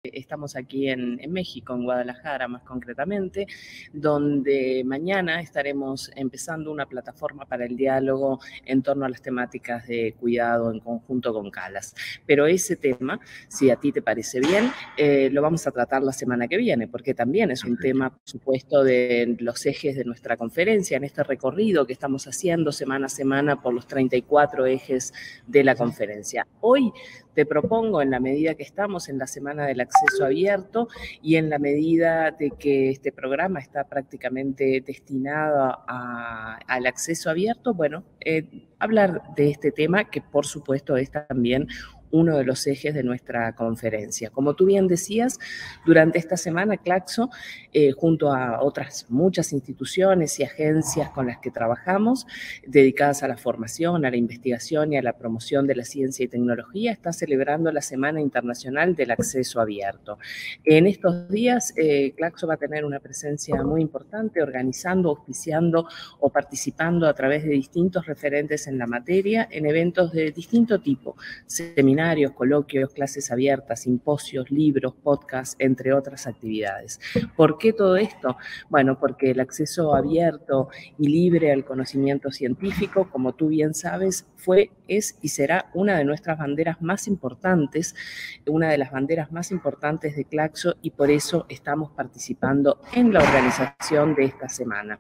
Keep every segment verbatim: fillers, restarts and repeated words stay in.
Estamos aquí en, en México, en Guadalajara más concretamente, donde mañana estaremos empezando una plataforma para el diálogo en torno a las temáticas de cuidado en conjunto con CALAS. Pero ese tema, si a ti te parece bien, eh, lo vamos a tratar la semana que viene, porque también es un tema, por supuesto, de los ejes de nuestra conferencia, en este recorrido que estamos haciendo semana a semana por los treinta y cuatro ejes de la conferencia. Hoy te propongo, en la medida que estamos en la Semana del Acceso Abierto y en la medida de que este programa está prácticamente destinado a, al acceso abierto, bueno, eh, hablar de este tema que por supuesto es también uno de los ejes de nuestra conferencia. Como tú bien decías, durante esta semana Claxo, eh, junto a otras muchas instituciones y agencias con las que trabajamos, dedicadas a la formación, a la investigación y a la promoción de la ciencia y tecnología, está celebrando la Semana Internacional del Acceso Abierto. En estos días, eh, Claxo va a tener una presencia muy importante, organizando, auspiciando o participando a través de distintos referentes en la materia, en eventos de distinto tipo, seminarios, coloquios, clases abiertas, simposios, libros, podcasts, entre otras actividades. ¿Por qué todo esto? Bueno, porque el acceso abierto y libre al conocimiento científico, como tú bien sabes, fue, es y será una de nuestras banderas más importantes, una de las banderas más importantes de Claxo, y por eso estamos participando en la organización de esta semana.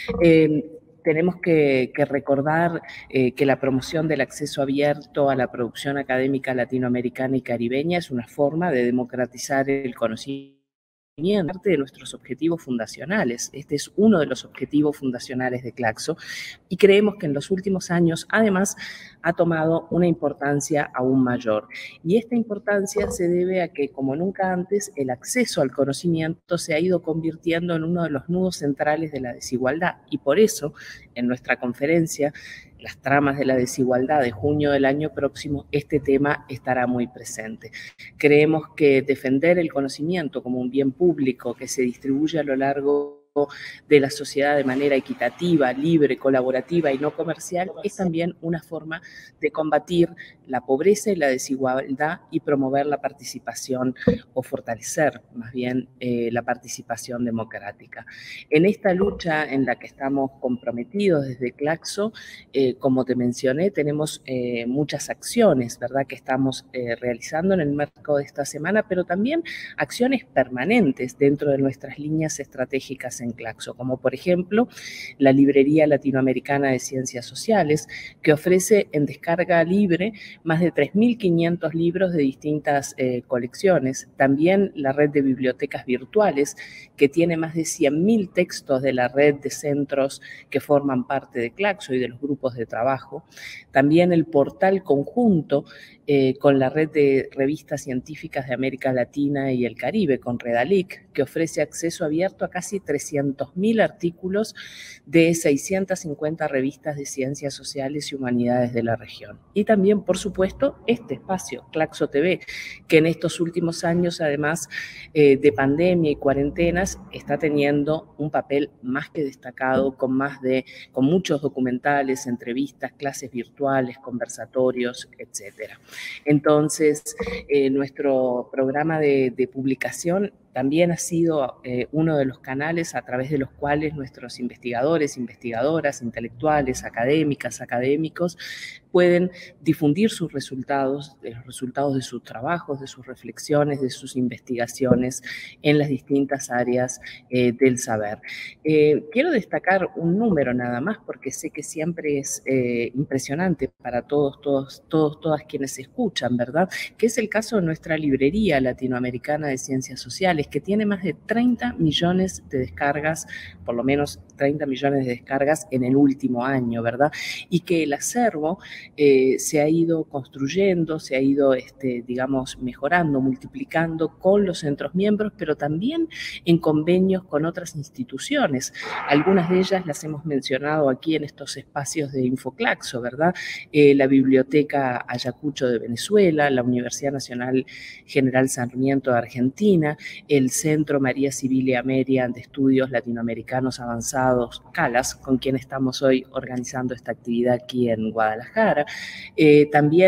Eh, Tenemos que, que recordar eh, que la promoción del acceso abierto a la producción académica latinoamericana y caribeña es una forma de democratizar el conocimiento, parte de nuestros objetivos fundacionales. Este es uno de los objetivos fundacionales de Claxo y creemos que en los últimos años, además, ha tomado una importancia aún mayor. Y esta importancia se debe a que, como nunca antes, el acceso al conocimiento se ha ido convirtiendo en uno de los nudos centrales de la desigualdad. Y por eso, en nuestra conferencia, Las tramas de la desigualdad de junio del año próximo, este tema estará muy presente. Creemos que defender el conocimiento como un bien público que se distribuye a lo largo de la sociedad de manera equitativa, libre, colaborativa y no comercial es también una forma de combatir la pobreza y la desigualdad y promover la participación o fortalecer más bien eh, la participación democrática. En esta lucha en la que estamos comprometidos desde Claxo, eh, como te mencioné, tenemos eh, muchas acciones, ¿verdad?, que estamos eh, realizando en el marco de esta semana, pero también acciones permanentes dentro de nuestras líneas estratégicas en Claxo, como por ejemplo la Librería Latinoamericana de Ciencias Sociales, que ofrece en descarga libre más de tres mil quinientos libros de distintas eh, colecciones. También la red de bibliotecas virtuales, que tiene más de cien mil textos de la red de centros que forman parte de Claxo y de los grupos de trabajo. También el portal conjunto eh, con la red de revistas científicas de América Latina y el Caribe, con Redalic, que ofrece acceso abierto a casi trescientos mil artículos de seiscientas cincuenta revistas de ciencias sociales y humanidades de la región. Y también, por supuesto, este espacio, Claxo T V, que en estos últimos años, además eh, de pandemia y cuarentenas, está teniendo un papel más que destacado, con más de, con muchos documentales, entrevistas, clases virtuales, conversatorios, etcétera. Entonces, eh, nuestro programa de, de publicación también ha sido eh, uno de los canales a través de los cuales nuestros investigadores, investigadoras, intelectuales, académicas, académicos, pueden difundir sus resultados, los resultados de sus trabajos, de sus reflexiones, de sus investigaciones en las distintas áreas eh, del saber. Eh, quiero destacar un número nada más, porque sé que siempre es eh, impresionante para todos, todos, todos, todas quienes escuchan, ¿verdad?, que es el caso de nuestra Librería Latinoamericana de Ciencias Sociales, que tiene más de treinta millones de descargas, por lo menos treinta millones de descargas en el último año, ¿verdad? Y que el acervo eh, se ha ido construyendo, se ha ido, este, digamos, mejorando, multiplicando con los centros miembros, pero también en convenios con otras instituciones. Algunas de ellas las hemos mencionado aquí en estos espacios de Infoclaxo, ¿verdad? Eh, la Biblioteca Ayacucho de Venezuela, la Universidad Nacional General Sarmiento de Argentina, el Centro María Sibilia Merian de Estudios Latinoamericanos Avanzados, CALAS, con quien estamos hoy organizando esta actividad aquí en Guadalajara. Eh, también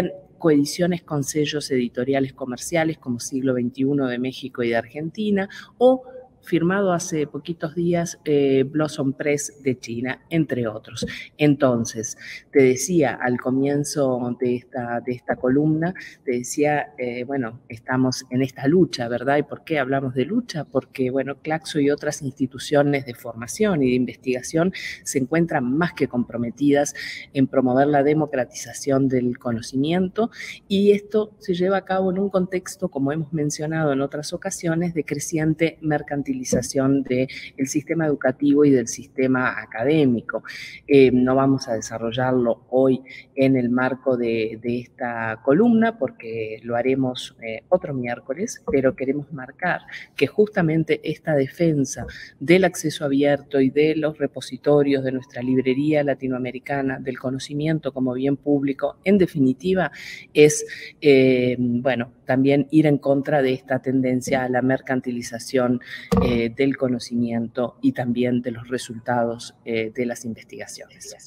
coediciones con sellos editoriales comerciales como Siglo veintiuno de México y de Argentina, o firmado hace poquitos días eh, Blossom Press de China, entre otros. Entonces, te decía al comienzo de esta, de esta columna, te decía, eh, bueno, estamos en esta lucha, ¿verdad? ¿Y por qué hablamos de lucha? Porque, bueno, Claxo y otras instituciones de formación y de investigación se encuentran más que comprometidas en promover la democratización del conocimiento, y esto se lleva a cabo en un contexto, como hemos mencionado en otras ocasiones, de creciente mercantilización del sistema educativo y del sistema académico. Eh, no vamos a desarrollarlo hoy en el marco de, de esta columna porque lo haremos eh, otro miércoles, pero queremos marcar que justamente esta defensa del acceso abierto y de los repositorios de nuestra librería latinoamericana del conocimiento como bien público, en definitiva, es, eh, bueno, también ir en contra de esta tendencia a la mercantilización Eh, del conocimiento y también de los resultados eh, de las investigaciones.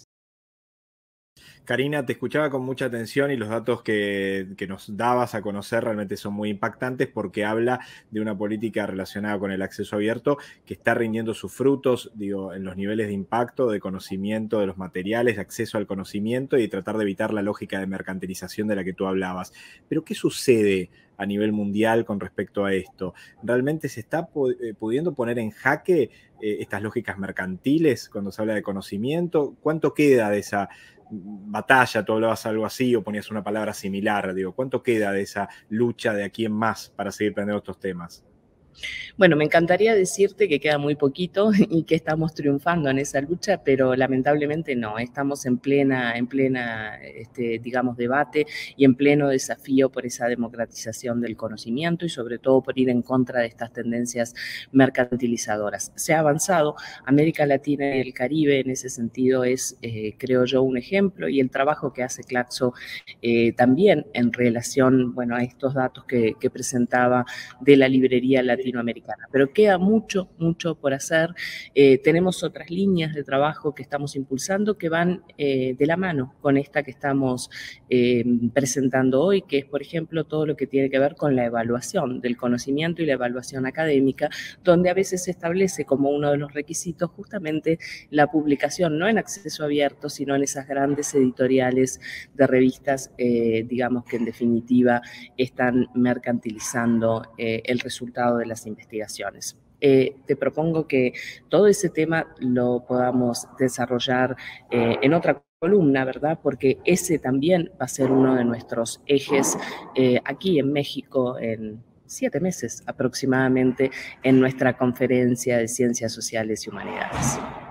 Karina, te escuchaba con mucha atención y los datos que, que nos dabas a conocer realmente son muy impactantes porque habla de una política relacionada con el acceso abierto que está rindiendo sus frutos, digo, en los niveles de impacto, de conocimiento de los materiales, de acceso al conocimiento y tratar de evitar la lógica de mercantilización de la que tú hablabas. Pero, ¿qué sucede a nivel mundial con respecto a esto? ¿Realmente se está pudiendo poner en jaque eh, estas lógicas mercantiles cuando se habla de conocimiento? ¿Cuánto queda de esa batalla? Tú hablabas algo así o ponías una palabra similar, digo, ¿cuánto queda de esa lucha de aquí en más para seguir aprendiendo estos temas? Bueno, me encantaría decirte que queda muy poquito y que estamos triunfando en esa lucha, pero lamentablemente no. Estamos en plena, en plena este, digamos, debate y en pleno desafío por esa democratización del conocimiento y sobre todo por ir en contra de estas tendencias mercantilizadoras. Se ha avanzado. América Latina y el Caribe en ese sentido es, eh, creo yo, un ejemplo, y el trabajo que hace Claxo eh, también en relación, bueno, a estos datos que, que presentaba de la librería latinoamericana. latinoamericana, pero queda mucho, mucho por hacer. Eh, tenemos otras líneas de trabajo que estamos impulsando que van eh, de la mano con esta que estamos eh, presentando hoy, que es, por ejemplo, todo lo que tiene que ver con la evaluación del conocimiento y la evaluación académica, donde a veces se establece como uno de los requisitos justamente la publicación, no en acceso abierto, sino en esas grandes editoriales de revistas, eh, digamos que en definitiva están mercantilizando eh, el resultado de las investigaciones. Eh, te propongo que todo ese tema lo podamos desarrollar eh, en otra columna, ¿verdad? Porque ese también va a ser uno de nuestros ejes eh, aquí en México en siete meses aproximadamente en nuestra conferencia de Ciencias Sociales y Humanidades.